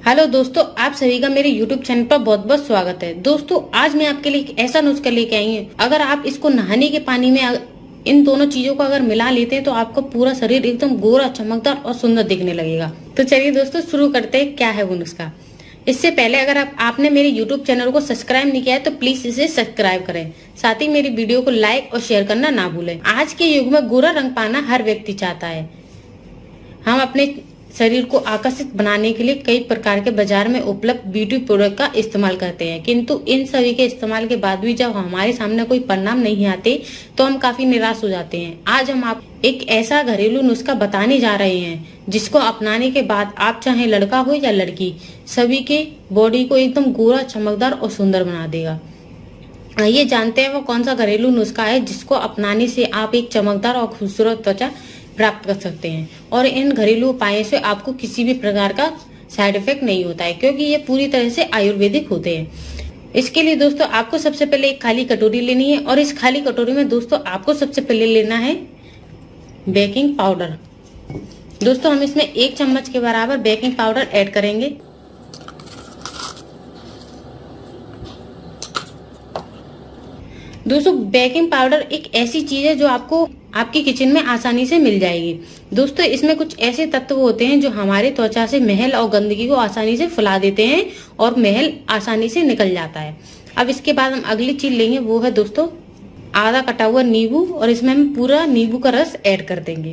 Hello दोस्तों, आप सभी का मेरे YouTube चैनल पर बहुत बहुत स्वागत है। दोस्तों, आज मैं आपके लिए एक ऐसा नुस्खा लेके आई हूँ। अगर आप इसको नहाने के पानी में इन दोनों चीजों को अगर मिला लेते हैं तो आपका पूरा शरीर एकदम गोरा, चमकदार और सुंदर दिखने लगेगा। तो चलिए दोस्तों, शुरू करते हैं क्या है वो नुस्खा। इससे पहले अगर आपने मेरे YouTube चैनल को सब्सक्राइब नहीं किया है तो प्लीज इसे सब्सक्राइब करें। साथ ही मेरी वीडियो को लाइक और शेयर करना ना भूलें। आज के युग में गोरा रंग पाना हर व्यक्ति चाहता है। हम अपने शरीर को आकर्षित बनाने के लिए कई प्रकार के बाजार में उपलब्ध ब्यूटी प्रोडक्ट का इस्तेमाल करते हैं, किंतु इन सभी के इस्तेमाल के बाद भी जब हमारे सामने कोई परिणाम नहीं आते तो हम काफी निराश हो जाते हैं। आज हम आप एक ऐसा घरेलू नुस्खा बताने जा रहे हैं जिसको अपनाने के बाद आप चाहे लड़का हो या लड़की, सभी के बॉडी को एकदम गोरा, चमकदार और सुंदर बना देगा। आइए जानते हैं वो कौन सा घरेलू नुस्खा है जिसको अपनाने से आप एक चमकदार और खूबसूरत त्वचा प्राप्त कर सकते हैं। और इन घरेलू उपायों से आपको किसी भी प्रकार का साइड इफेक्ट नहीं होता है, क्योंकि ये पूरी तरह से आयुर्वेदिक होते हैं। इसके लिए दोस्तों आपको सबसे पहले एक खाली कटोरी लेनी है और इस खाली कटोरी में दोस्तों आपको सबसे पहले लेना है बेकिंग पाउडर। दोस्तों हम इसमें 1 चम्मच के बराबर बेकिंग पाउडर ऐड करेंगे। दोस्तों बेकिंग पाउडर एक ऐसी चीज है जो आपको आपकी किचन में आसानी से मिल जाएगी। दोस्तों इसमें कुछ ऐसे तत्व होते हैं जो हमारे त्वचा से महल और गंदगी को आसानी से फुला देते हैं और महल आसानी से निकल जाता है। अब इसके बाद हम अगली चीज लेंगे, वो है दोस्तों आधा कटा हुआ नींबू, और इसमें हम पूरा नींबू का रस ऐड कर देंगे।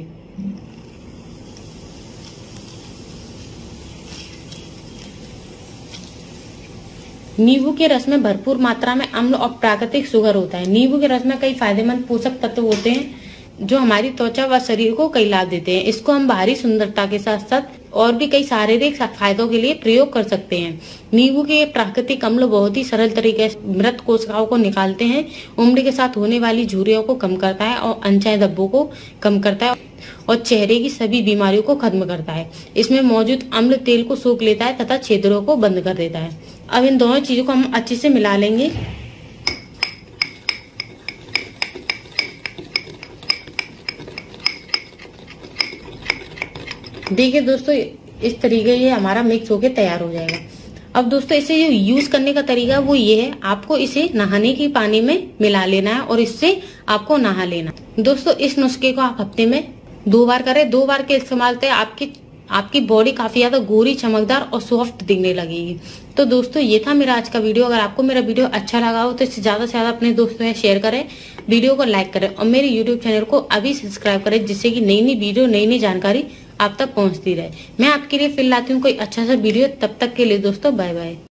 नींबू के रस में भरपूर मात्रा में अम्ल और प्राकृतिक शुगर होता है। नींबू के रस में कई फायदेमंद पोषक तत्व होते हैं जो हमारी त्वचा व शरीर को कई लाभ देते हैं। इसको हम बाहरी सुंदरता के साथ साथ और भी कई शारीरिक फायदों के लिए प्रयोग कर सकते हैं। नींबू के प्राकृतिक अम्ल बहुत ही सरल तरीके से मृत कोशिकाओं को निकालते हैं, उम्र के साथ होने वाली झुर्रियों को कम करता है और अनचाहे धब्बों को कम करता है और चेहरे की सभी बीमारियों को खत्म करता है। इसमें मौजूद अम्ल तेल को सोख लेता है तथा छिद्रों को बंद कर देता है। अब इन दोनों चीजों को हम अच्छे से मिला लेंगे। देखिए दोस्तों, इस तरीके ये हमारा मिक्स होके तैयार हो जाएगा। अब दोस्तों इसे यूज करने का तरीका वो ये है, आपको इसे नहाने के पानी में मिला लेना है और इससे आपको नहा लेना। दोस्तों इस नुस्खे को आप हफ्ते में 2 बार करें। 2 बार के इस्तेमाल से आपकी बॉडी काफी ज्यादा गोरी, चमकदार और सॉफ्ट दिखने लगेगी। तो दोस्तों ये था मेरा आज का वीडियो। अगर आपको मेरा वीडियो अच्छा लगा हो तो इसे ज्यादा से ज्यादा अपने दोस्तों में शेयर करें, वीडियो को लाइक करें और मेरे YouTube चैनल को अभी सब्सक्राइब करें, जिससे कि नई नई वीडियो, नई नई जानकारी आप तक पहुंचती रहे। मैं आपके लिए फिर लाती हूँ कोई अच्छा सा वीडियो। तब तक के लिए दोस्तों बाय बाय।